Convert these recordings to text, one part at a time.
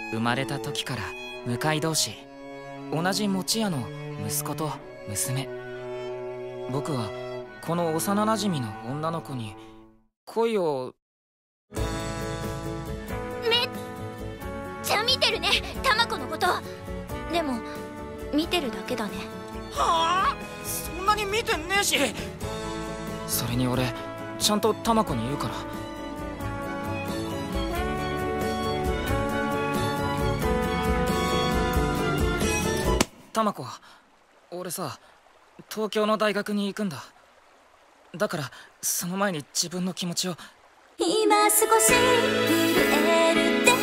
生まれた時から向かい同士、同じ餅屋の息子と娘。僕はこの幼なじみの女の子に恋を。 めっちゃ見てるね、タマコのこと。でも見てるだけだね。 はあ、そんなに見てねえし。それに俺ちゃんとタマコに言うから。タマコ、俺さ、東京の大学に行くんだ。だからその前に自分の気持ちを。 今少し震える手で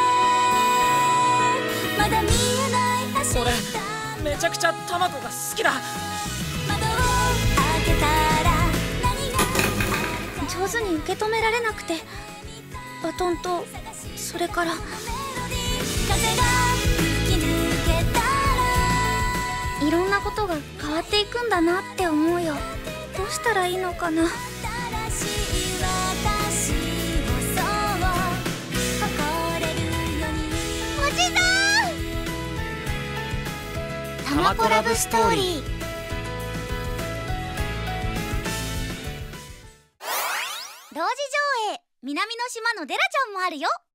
まだ見えない走った俺めちゃくちゃタマコが好きだ。 窓を開けたら何があるか上手に受け止められなくて、バトンとそれから風が吹き抜けたらいろんなことが変わっていくんだなって思うよ。どうしたらいいのかな。タマコラブストーリー。同時上映、南の島のデラちゃんもあるよ。